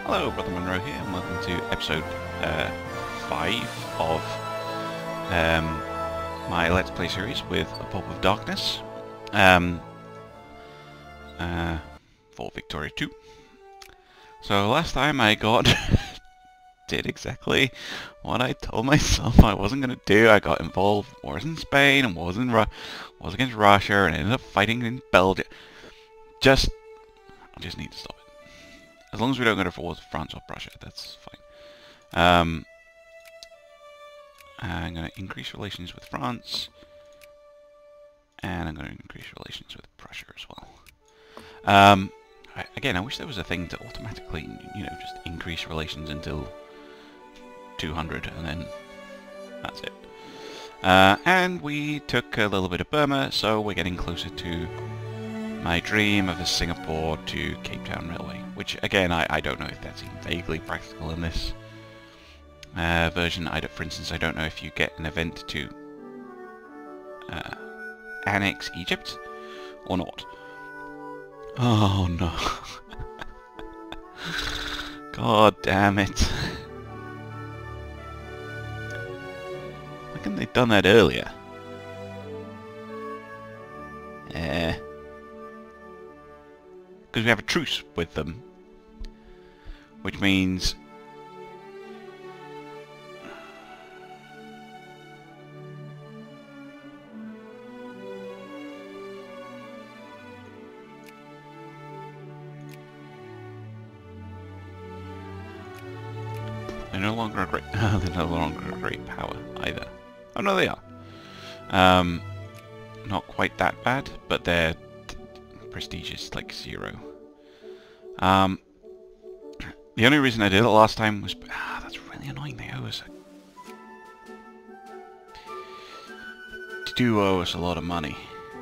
Hello, Brother Monroe here, and welcome to episode 5 of my Let's Play series with A Pulp of Darkness for Victoria 2. So last time I did exactly what I told myself I wasn't going to do. I got involved in wars in Spain and wars against Russia, and ended up fighting in Belgium. I just need to stop it. As long as we don't go to war with France or Prussia, that's fine. I'm going to increase relations with France, and I'm going to increase relations with Prussia as well. Again, I wish there was a thing to automatically, just increase relations until 200, and then that's it. And we took a little bit of Burma, so we're getting closer to my dream of a Singapore to Cape Town Railway, which again I don't know if that's even vaguely practical in this version. For instance, I don't know if you get an event to annex Egypt or not. Oh no. God damn it. Why couldn't they have done that earlier? Because we have a truce with them, which means they're no longer a great they're no longer a great power either. Oh no, they are. Not quite that bad, but they're prestige is like 0. The only reason I did it last time was that's really annoying. They owe us a lot of money.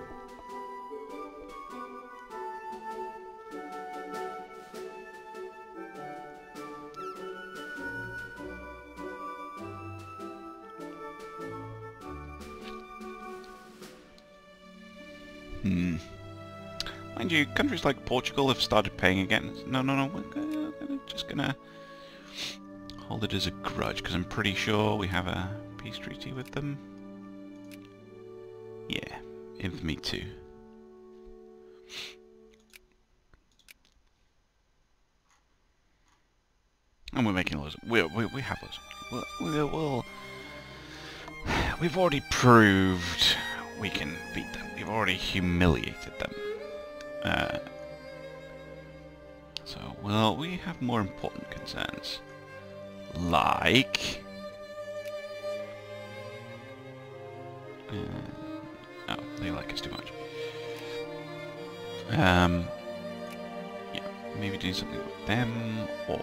Mind you, countries like Portugal have started paying again. No, we're just gonna hold it as a grudge, because I'm pretty sure we have a peace treaty with them. Yeah, Infamy 2. And we're making loads of... We have loads. We've already proved we can beat them. We've already humiliated them. Well, we have more important concerns. Like... oh, they like us too much. Yeah, maybe do something with them, or...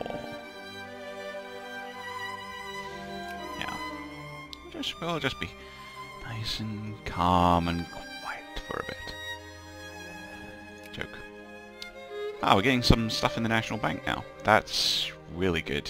yeah. We'll just be nice and calm and quiet for a bit. Joke. Ah, we're getting some stuff in the National Bank now. That's really good.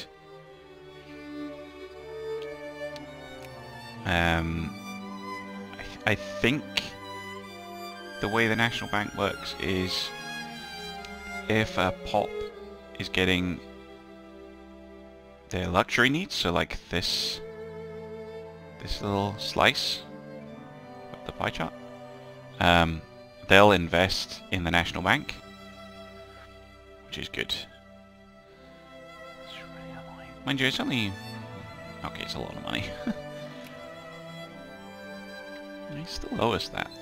I think the way the National Bank works is if a pop is getting their luxury needs, so like this little slice of the pie chart, they'll invest in the National Bank, which is good. It's really annoying. Mind you, it's only... okay, it's a lot of money. They still owe us that.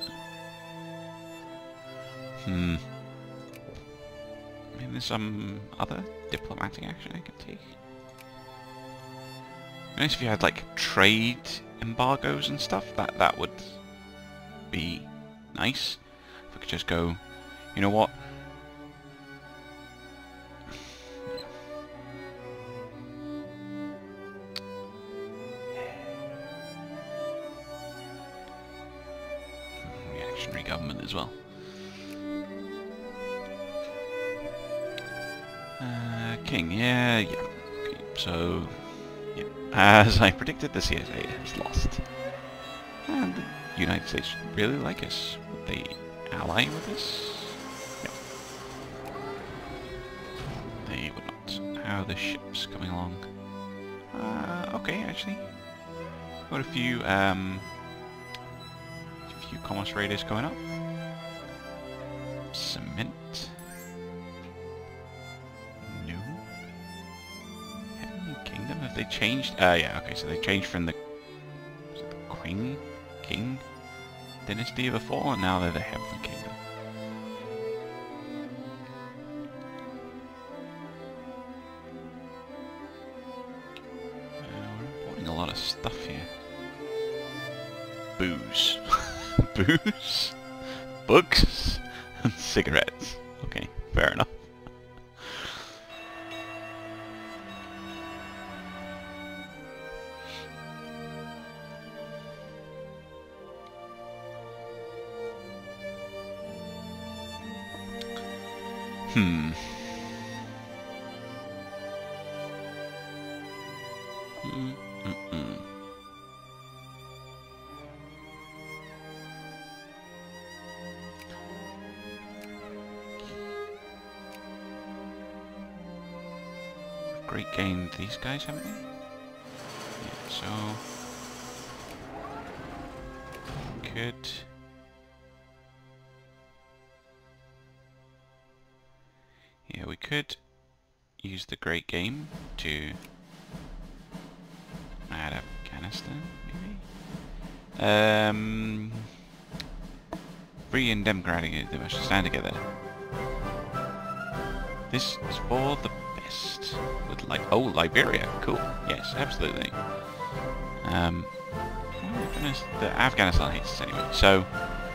Maybe there's some other diplomatic action I can take. Nice if you had like trade embargoes and stuff. That would be nice. If I could just go, you know what? Reactionary government as well. King, yeah. Okay, so, yeah. As I predicted, the CSA has lost. And the United States really like us. Would they ally with us? No. They would not. How How are the ships coming along? Okay, actually. Got a few commerce raiders coming up. Cement. No. Heavenly Kingdom? Have they changed? Yeah, okay, so they changed from the King Dynasty before, and now they're the Heavenly Kingdom. We're importing a lot of stuff here. Booze. Booze? Books? And cigarettes. Okay, fair enough. Great gained these guys, haven't they? Yeah, so could we could use the Great Game to add Afghanistan, maybe? Free and democratic, they must stand together. This is for the best. With Liberia, cool. Yes, absolutely. The Afghanistan hates us anyway, so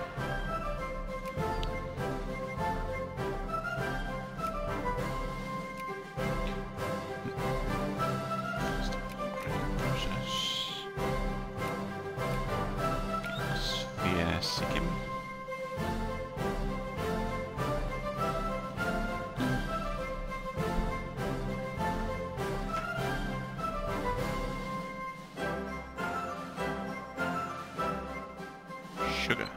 Sikkim. Sugar.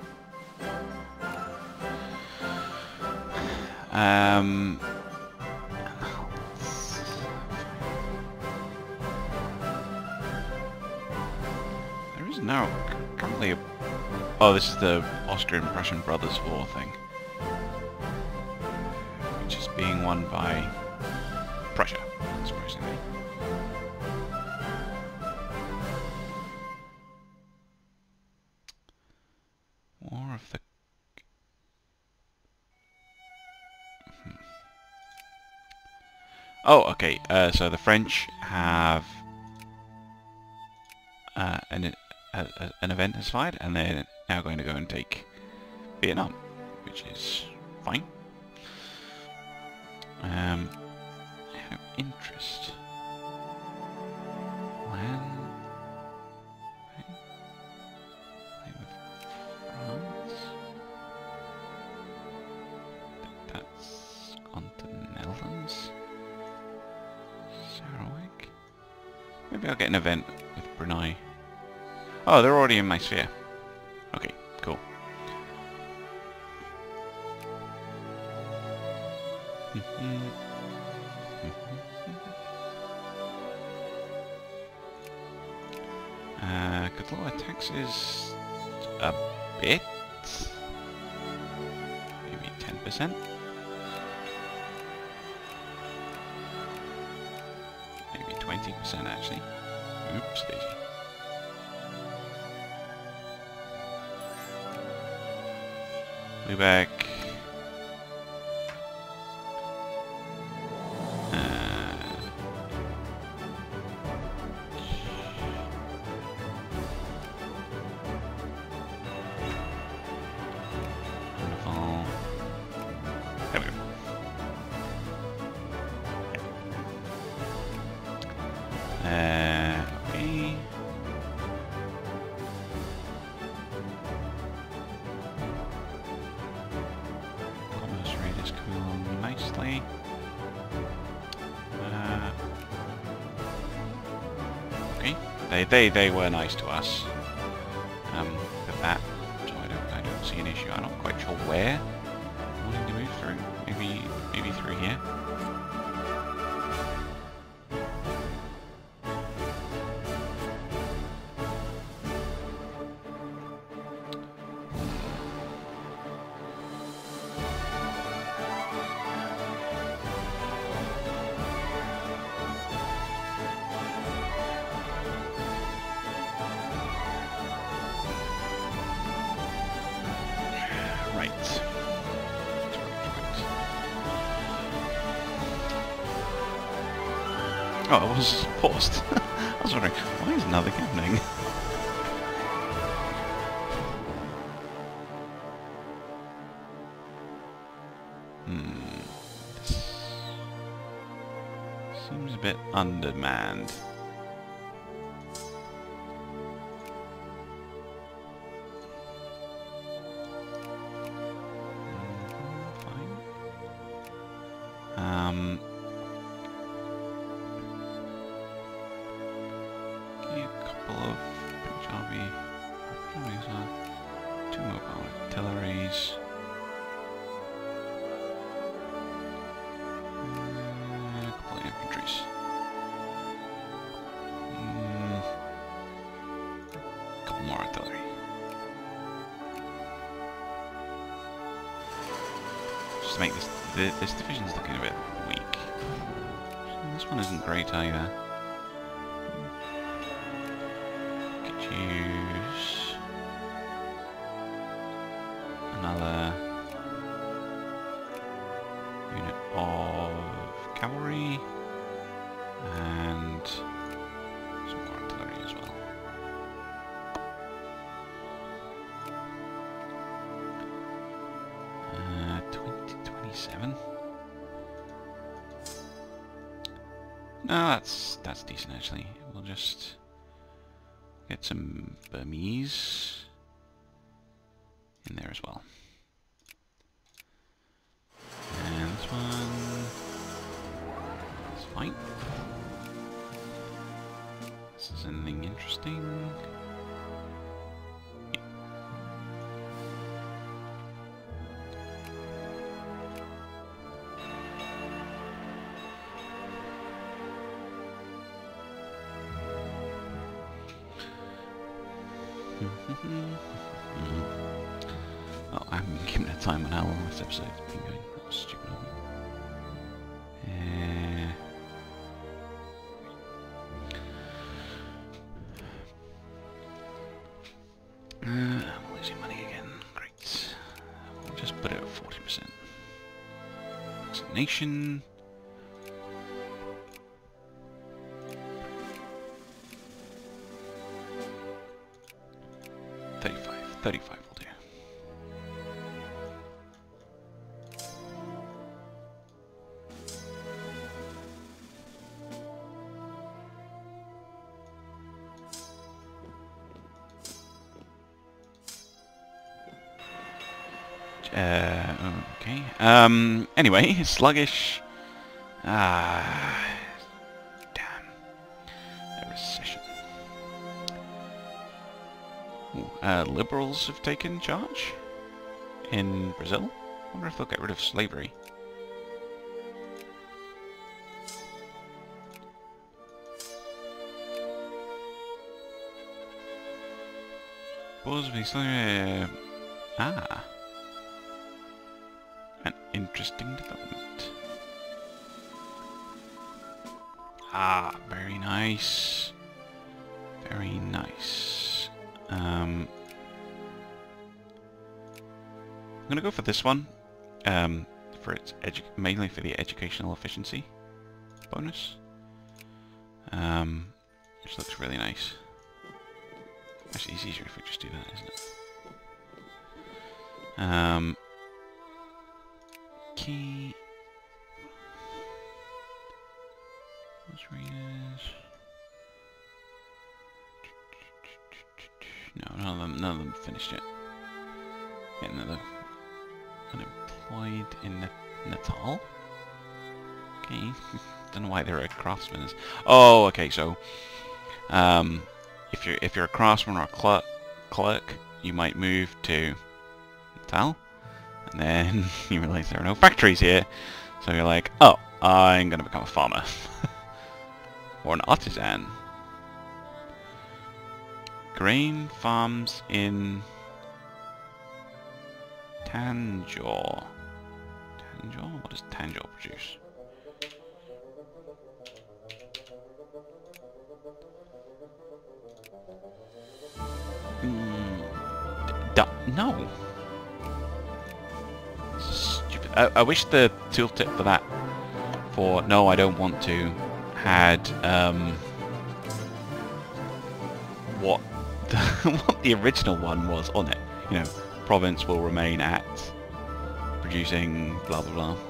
There is now currently a... Oh, this is the Austrian-Prussian Brothers War thing, which is being won by Prussia, surprisingly. War of the... Oh, okay, so the French have an event has fired, and they're now going to go and take Vietnam, which is fine. Out of interest. Land... France? That's gone to the Netherlands. Sarawak? Maybe I'll get an event with Brunei. Oh, they're already in my sphere. Okay, cool. Could lower taxes a bit? Maybe 10%? Maybe 20% actually. Oops, daisy. Lubeck. Wonderful. There we go. Okay. Commerce rate is coming along nicely. Okay, they were nice to us. With that, so I don't see an issue. I'm not quite sure where I'm wanting to move through. Maybe through here. Oh, I was paused. I was wondering, why is nothing happening? This seems a bit undermanned. Fine. A couple of Punjabi two mobile artilleries. A couple of infantries. A couple more artillery. Just to make this division's looking a bit weak. This one isn't great either. Could use another unit of cavalry and some more artillery as well. Uh, 2027. No, that's decent actually. We'll just get some Burmese in there as well. And this one is fine. This is anything interesting. Oh, I haven't been given a time on how long this episode's been going. That was stupid of me. I'm losing money again. Great. We'll just put it at 40%. Vaccination. 35 will do. Okay. Anyway, sluggish. Damn. A recession. Liberals have taken charge in Brazil. I wonder if they'll get rid of slavery. An interesting development. Very nice. Very nice. I'm gonna go for this one, for its mainly for the educational efficiency bonus, which looks really nice. Actually, it's easier if we just do that, isn't it? Key. Those readers. No, none of them finished yet. Getting another unemployed in Natal. Okay, don't know why they're a craftsman. Oh, okay. So, if you're a craftsman or a clerk, you might move to Natal, and then you realise there are no factories here. So you're like, oh, I'm gonna become a farmer or an artisan. Grain farms in Tanjore. Tanjore? What does Tanjore produce? No. Stupid. I wish the tooltip for that, for no, I don't want to had what what the original one was on it. You know, province will remain at producing blah blah blah.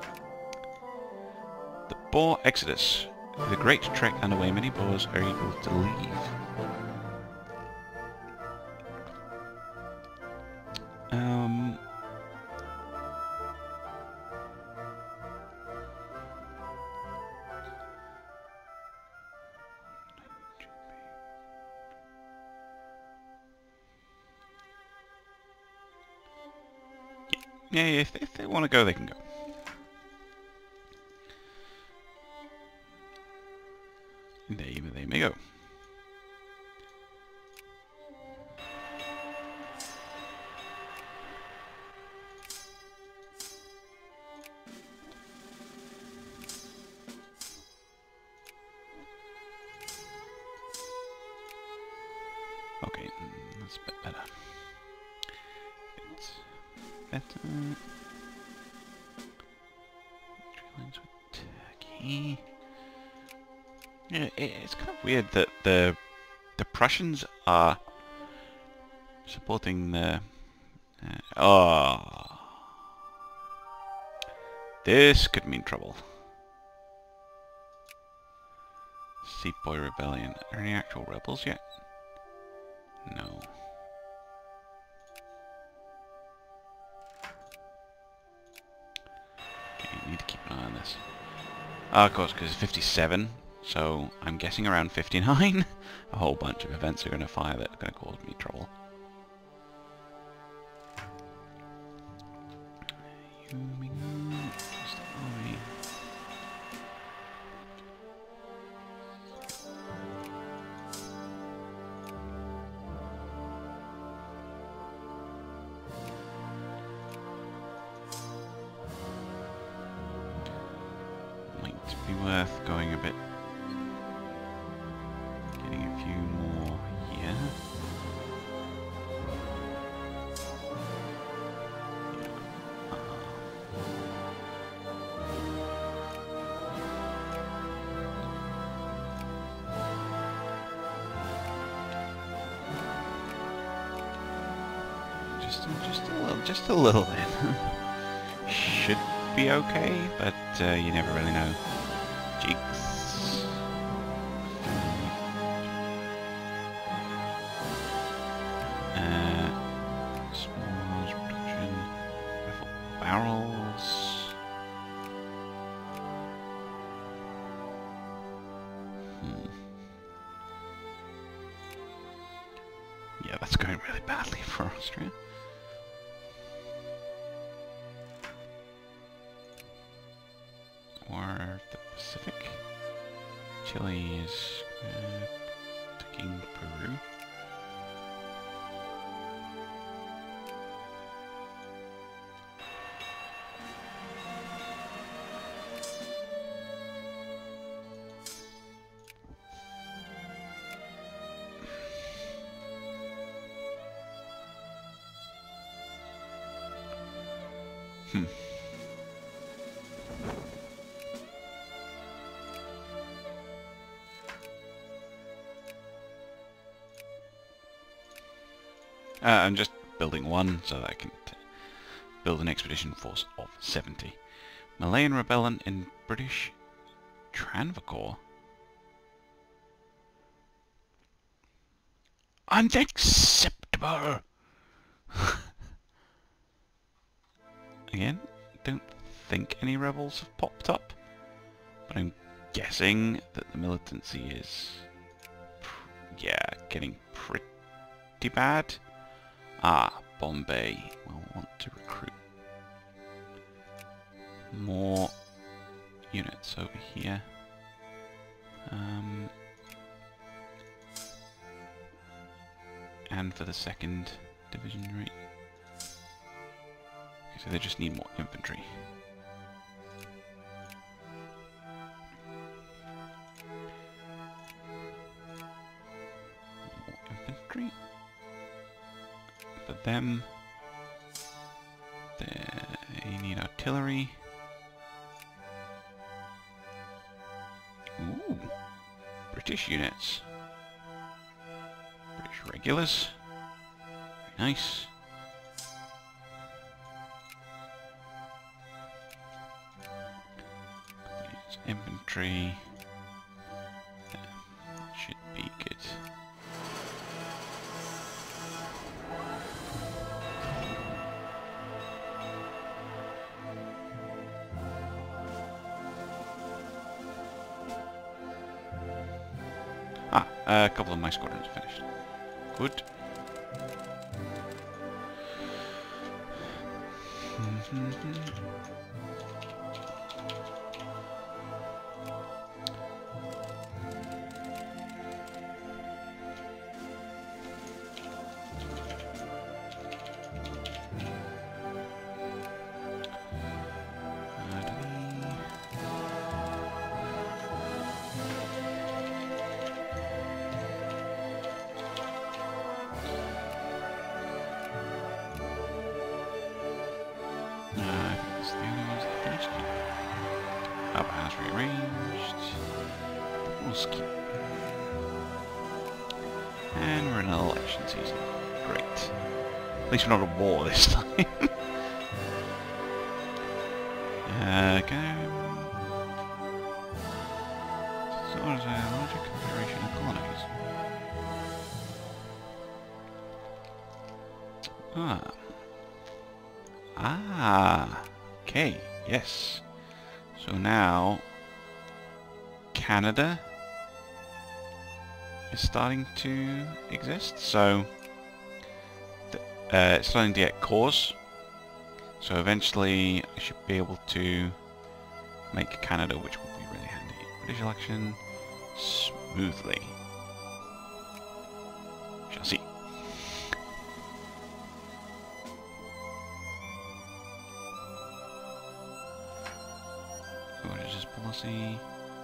The Boer Exodus. The great trek underway, many Boers are able to leave. Yeah, if they want to go, they can go. They may go. Okay, that's a bit better. It's better. Tree lines with Turkey. Yeah, it's kind of weird that the Prussians are supporting the. Oh, this could mean trouble. Sepoy Rebellion. Are there any actual rebels yet? No. Okay, you need to keep an eye on this. Of course, because it's 57, so I'm guessing around 59. A whole bunch of events are going to fire that are going to cause me trouble. Might be worth going a bit, getting a few more here. Just a little bit. Should be okay, but you never really know. Jigs. S'mores production. Rifle barrels. Yeah, that's going really badly for Austria. Or the Pacific. Chile is taking Peru. I'm just building one so that I can build an expedition force of 70. Malayan rebellion in British Travancore. Unacceptable! Again, don't think any rebels have popped up, but I'm guessing that the militancy is, yeah, getting pretty bad. Ah, Bombay will want to recruit more units over here. And for the 2nd division, right? Okay, so they just need more infantry. More infantry. For them, they need artillery. Ooh. British units. British regulars. Very nice. It's infantry. Should be good. A couple of my squadrons are finished. Good. Up has rearranged. We'll skip. And we're in an election season. Great. At least we're not at war this time. Okay. So what is a larger confederation of colonies? Okay, yes. So now Canada is starting to exist. So it's starting to get cores. So eventually I should be able to make Canada, which will be really handy. British election smoothly. Shall see. What is this policy?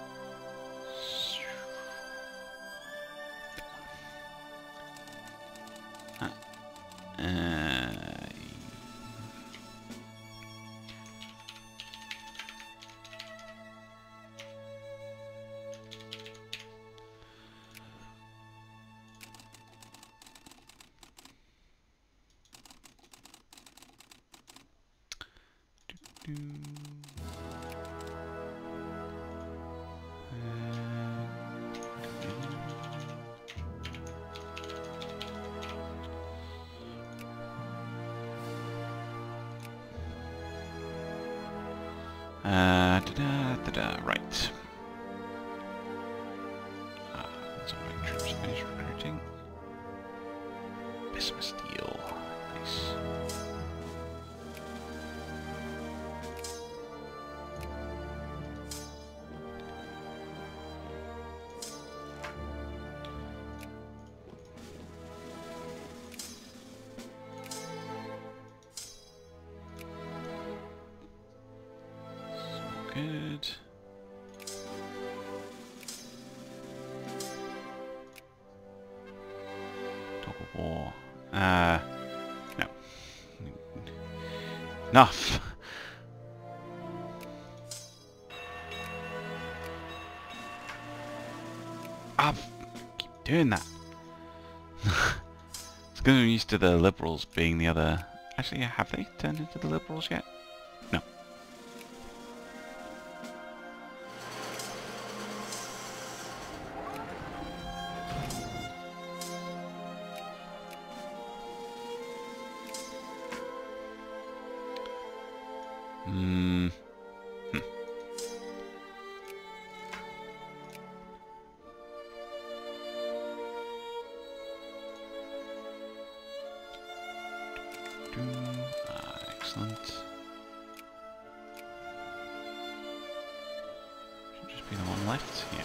Right. Let's make troops finish recruiting. Bismuth steel. Nice. Good. Talk of war. No. Enough. I keep doing that. It's because I'm used to the Liberals being the other. Actually, have they turned into the Liberals yet? No. Excellent. Should just be the one left. Yeah.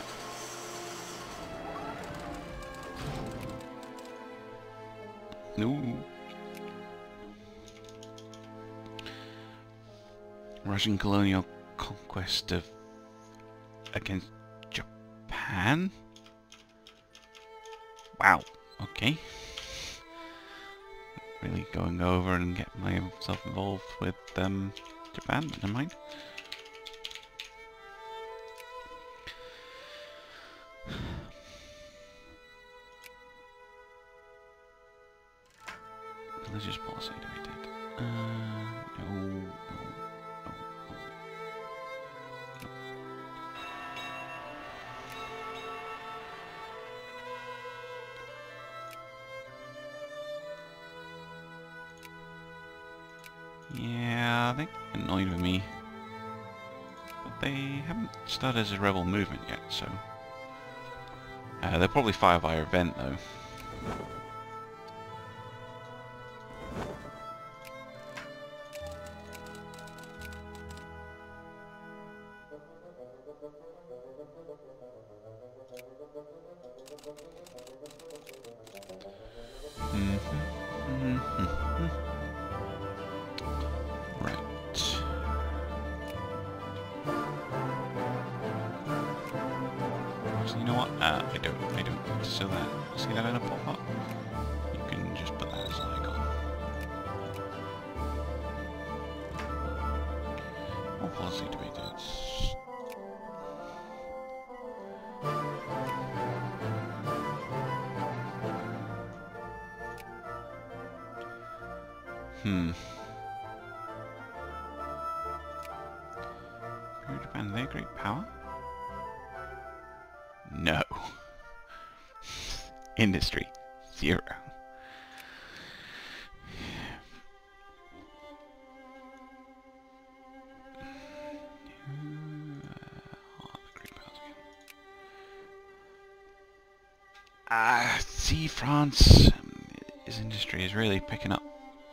No. Russian colonial conquest of against Japan. Wow. Okay. Really going over and getting myself involved with Japan, but never mind. Religious policy debated. No. Yeah, they get annoyed with me. But they haven't started as a rebel movement yet, so... they'll probably fire via event, though. Right. So you know what? I don't need to sell that. See that in a pop-up? You can just put that as an icon. More policy debated. Japan, their great power? No. Industry, 0. See, France, his industry is really picking up.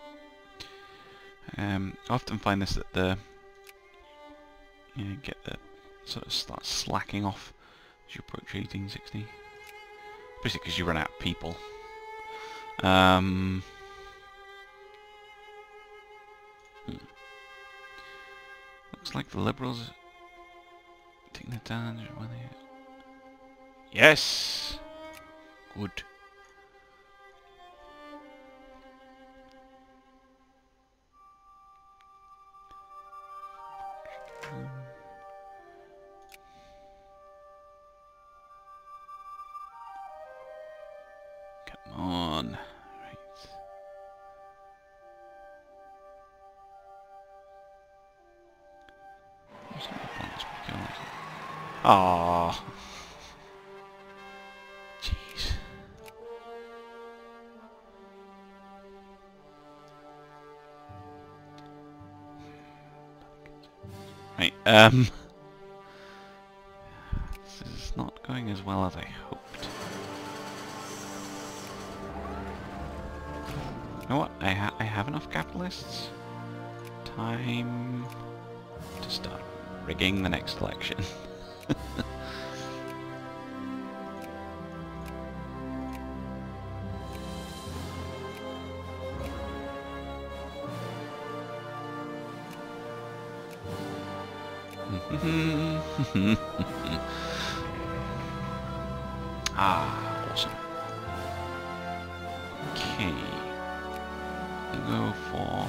I often find this that the get the sort of start slacking off as you approach 1860. Basically because you run out of people. Looks like the Liberals are taking the down. Yes! Good. Come on. Right. Aww. Jeez. Right, this is not going as well as I hoped. You know what? I have enough capitalists. Time to start rigging the next election. Awesome. Okay. We'll go for...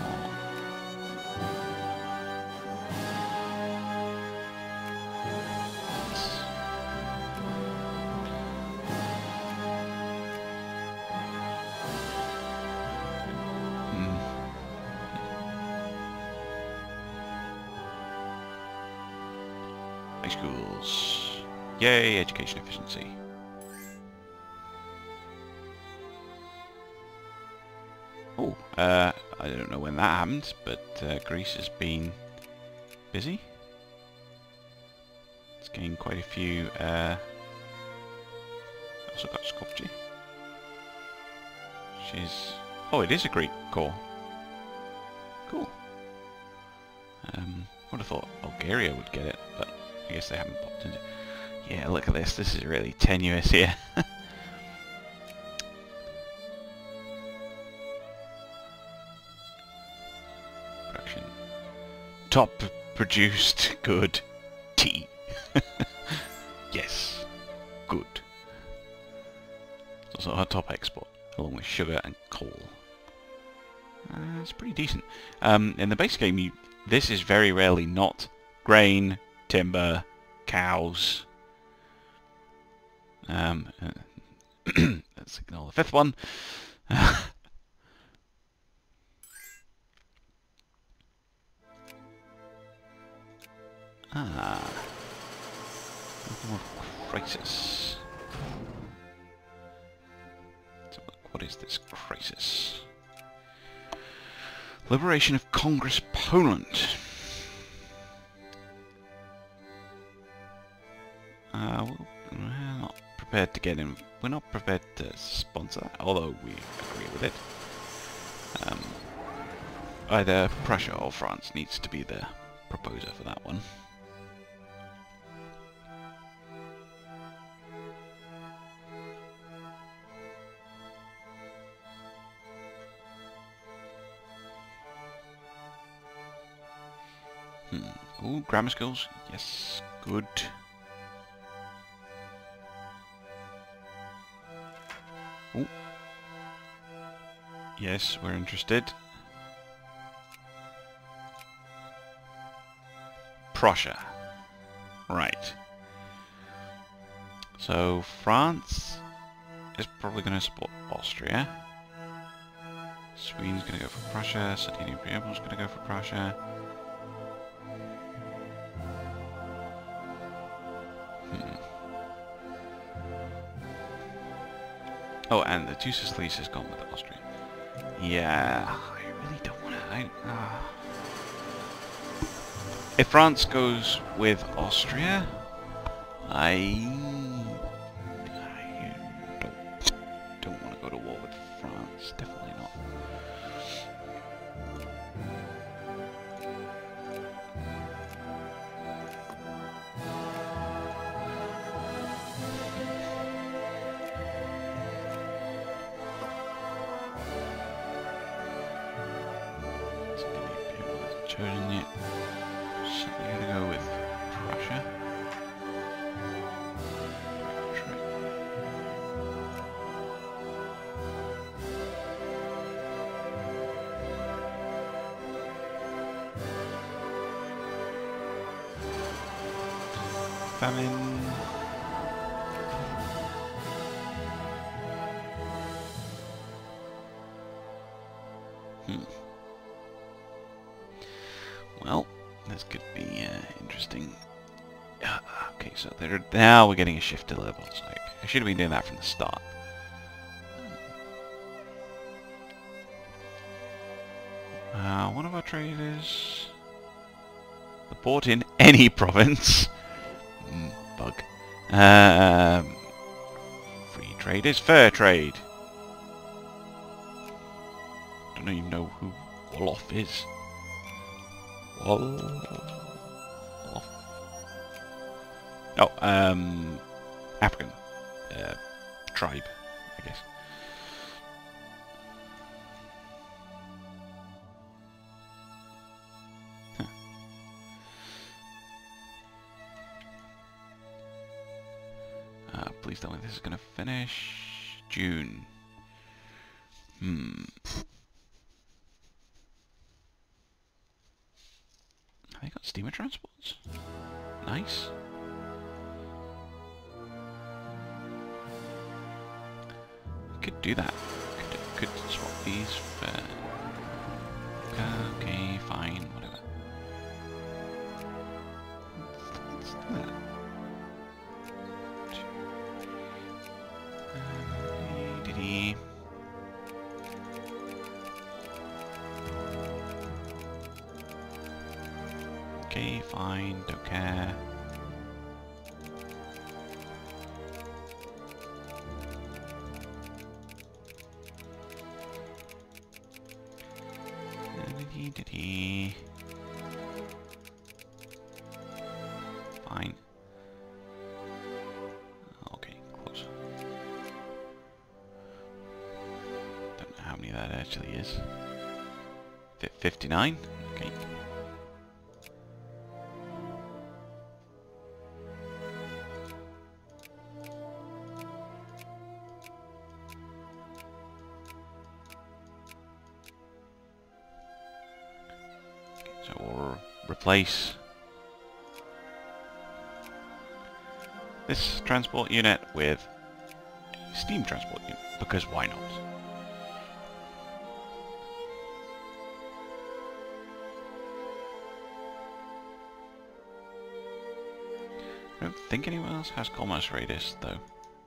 High schools. Yay, education efficiency. Oh, I don't know when that happened, but Greece has been busy. It's gained quite a few. Also got Skopje. She's... Oh, it is a Greek core. Cool. Would have thought Bulgaria would get it, but I guess they haven't popped into... Yeah, look at this. This is really tenuous here. Production. Top produced good tea. Yes. Good. It's also our top export, along with sugar and coal. It's pretty decent. In the base game, this is very rarely not grain, timber, cows. Let's ignore the fifth one. Ah. More crisis. So what is this crisis? Liberation of Congress Poland. We're not prepared to get in. We're not prepared to sponsor that, although we agree with it. Either Prussia or France needs to be the proposer for that one. Ooh, grammar skills. Yes, good. Ooh. Yes, we're interested. Prussia. Right. So France is probably going to support Austria. Sweden's going to go for Prussia. Sardinia Preamble's going to go for Prussia. Oh, and the Two Sicilies has gone with Austria. Yeah, I really don't want to. If France goes with Austria, I don't want to go to war with France. Definitely not. Chosen yet. So we're gonna go with Prussia. Famine. Well, this could be interesting. Okay, so now we're getting a shift to liberals. I should have been doing that from the start. One of our traders. The port in any province. Bug. Free trade is fair trade. Don't even know who Wolof is. Oh, African tribe, I guess. Please tell me this is going to finish June. Have they got steamer transports? Nice. Could do that. Could swap these for... Okay, fine, whatever. Let's do that. Okay, fine, don't care. Fine. Okay, close. Don't know how many that actually is. 59? Okay. So we'll replace this transport unit with a steam transport unit, because why not? don't think anyone else has commerce radius, though.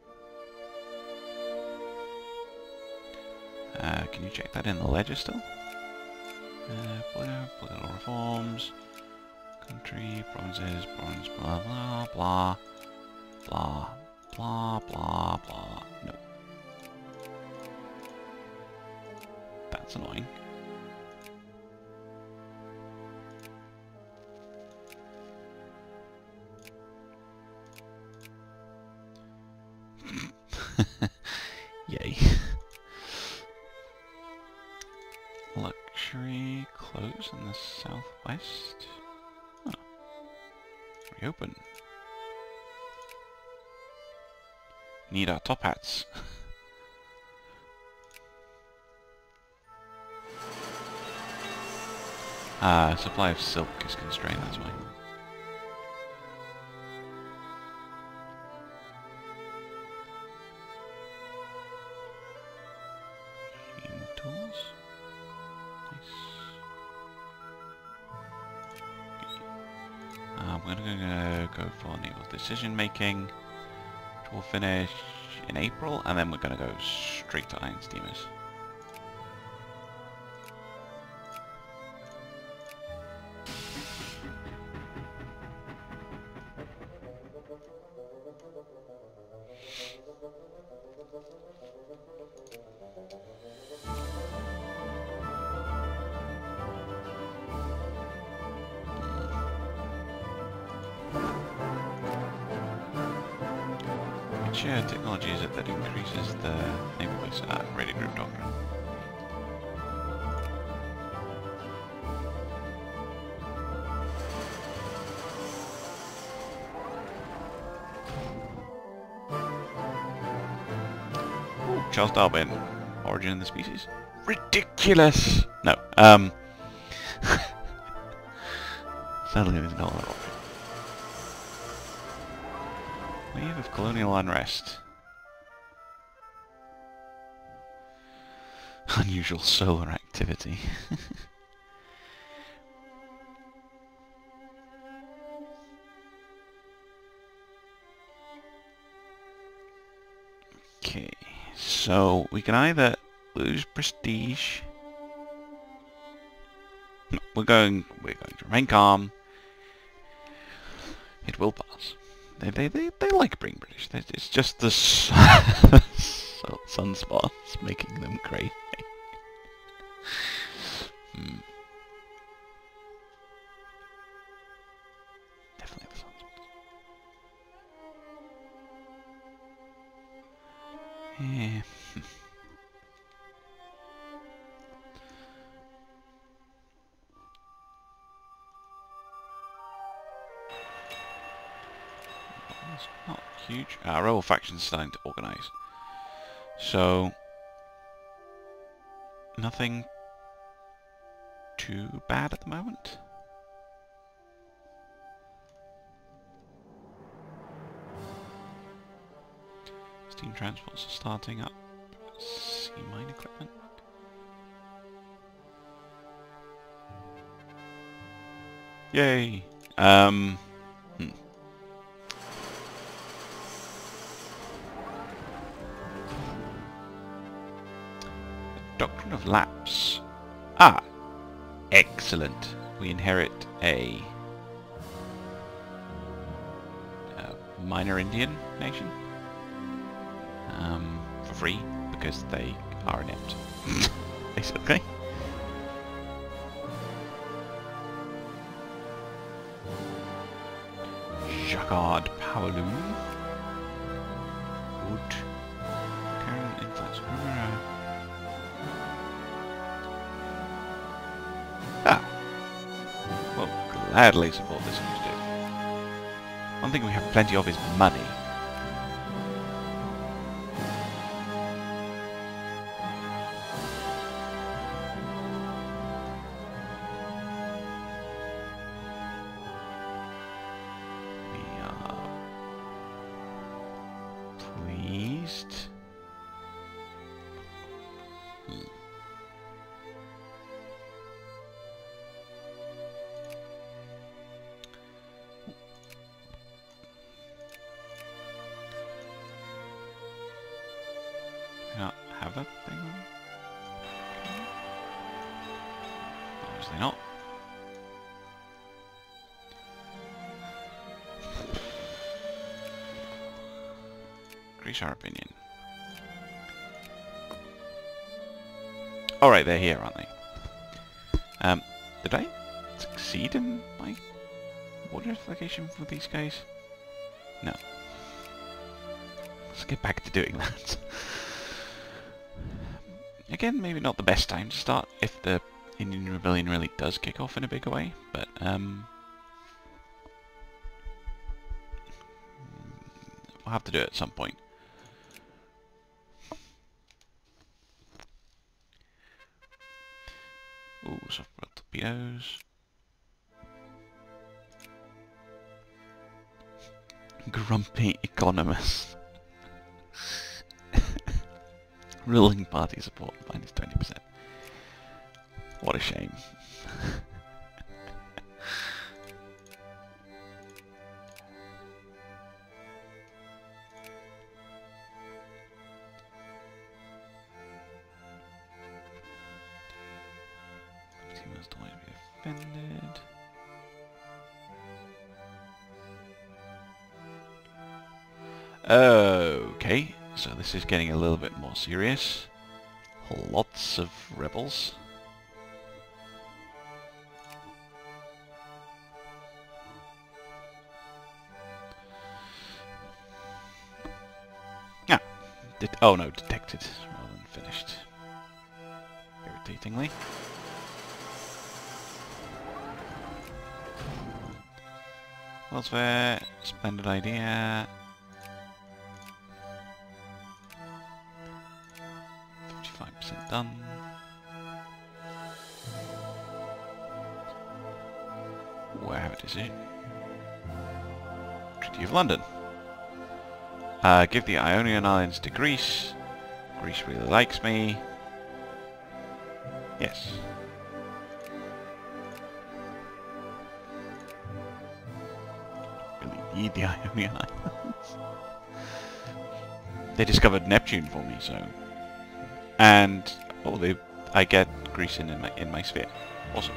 Can you check that in the ledger still? Political reforms, country, provinces, bronze, blah blah blah, blah blah blah blah. No. That's annoying. Yay. Luxury close in the southwest. Oh. Reopen. Need our top hats. Supply of silk is constrained, that's why. Tools. Nice. Okay. We're gonna go for naval decision making, which will finish in April, and then we're gonna go straight to iron steamers. Which technology is it that increases the naval base? Radio group doctrine. Ooh, Charles Darwin. Origin of the species? Ridiculous! No, sadly there's no other option. Wave of colonial unrest. Unusual solar activity. Okay, so we can either lose prestige. No, we're going to remain calm. It will pass. They like being British. It's just the sunspots making them crazy. Definitely the sunspots. Yeah. It's not huge. Our rebel faction's starting to organise. So nothing too bad at the moment. Steam transports are starting up. Sea mine equipment. Yay! Doctrine of Lapse. Ah! Excellent. We inherit a minor Indian nation. For free, because they are inept. Basically. Jacquard Powerloom. Wood. Current influence. Well, gladly support this initiative. One thing we have plenty of is money. We are pleased. not have that thing on? Obviously not. Increase our opinion. Alright, they're here, aren't they? Did I succeed in my water application for these guys? No. Let's get back to doing that. Again, maybe not the best time to start if the Indian Rebellion really does kick off in a bigger way, but we'll have to do it at some point. Ooh, soft torpedoes. Grumpy economist. Ruling party support minus 20%. What a shame. He must always be offended. Okay, so this is getting a little bit more serious. Lots of rebels. Ah, oh no, detected rather than finished. Irritatingly. Elsewhere, splendid idea. 55% done. Where have a decision? Treaty of London. Give the Ionian Islands to Greece. Greece really likes me. Yes. Really need the Ionian Islands. They discovered Neptune for me, so. And oh, I get Greece in my sphere. Awesome.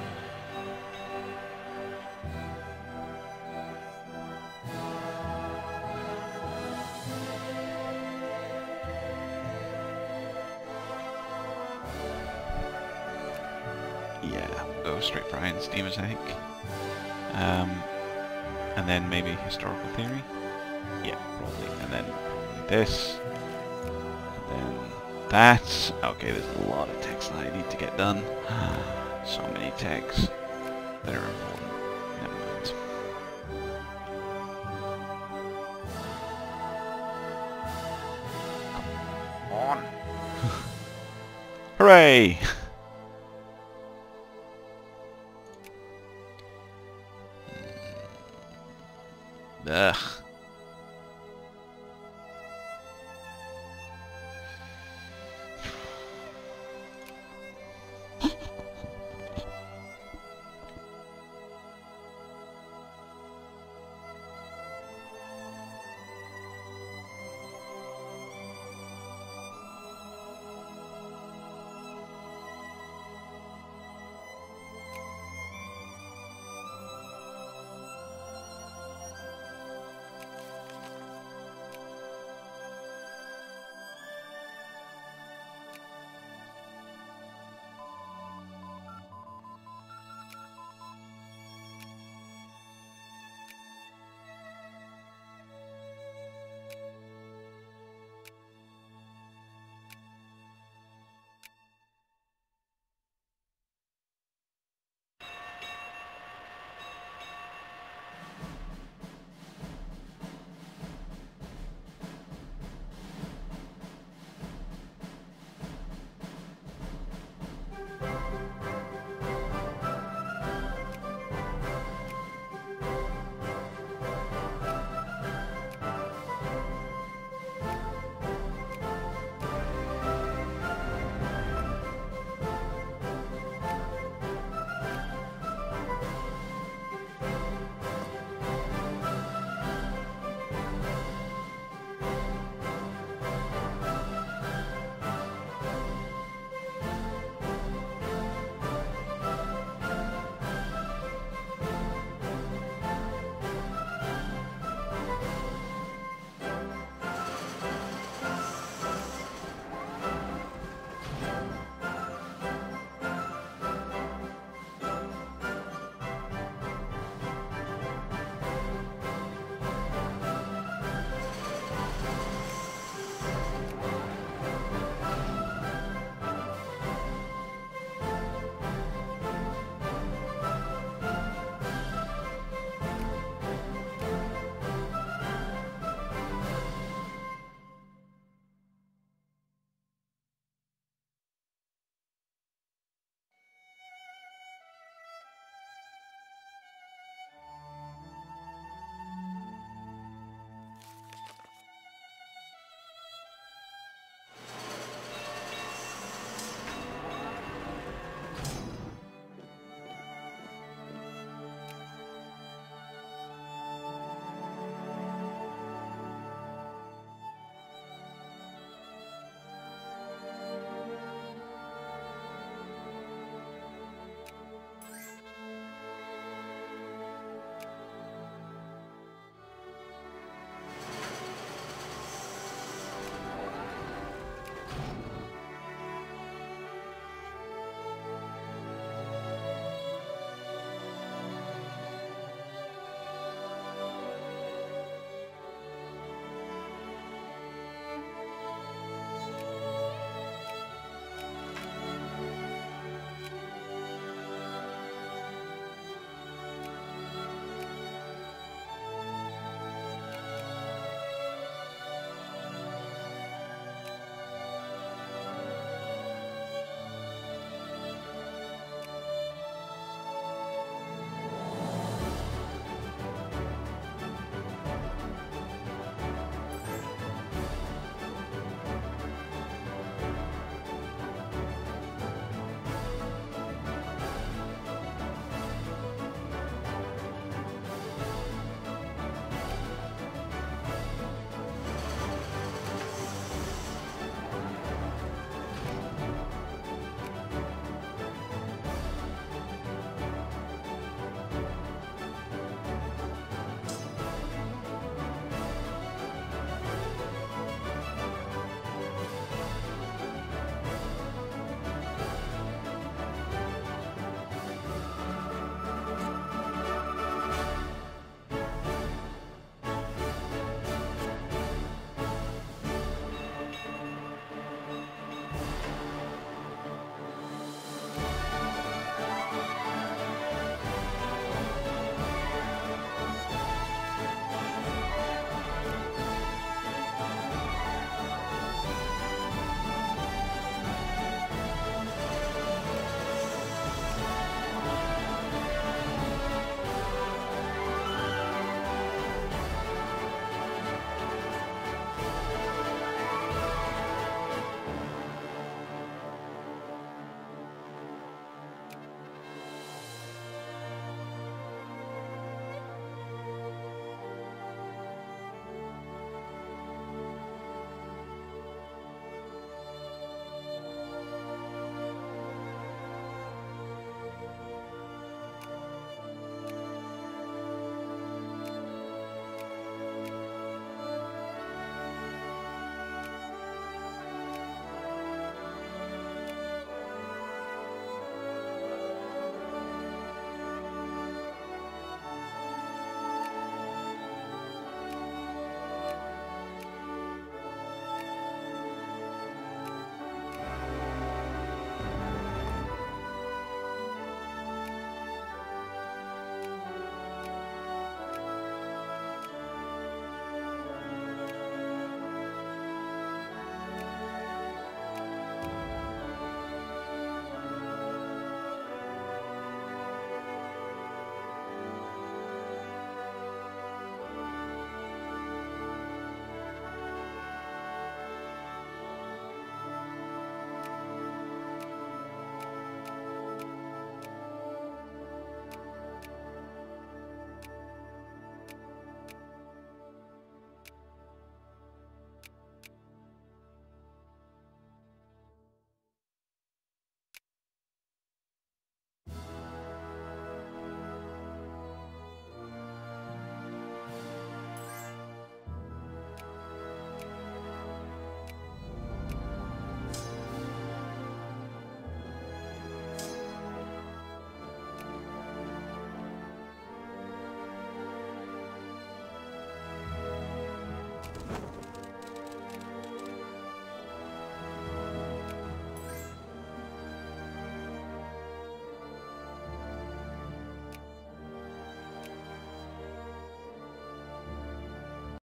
Yeah, go straight for iron steamers, I think. And then maybe historical theory. Yeah, probably. And then probably this. And then that. Okay, there's a lot of text that I need to get done. So many texts that are important. Never mind. Come on. Hooray!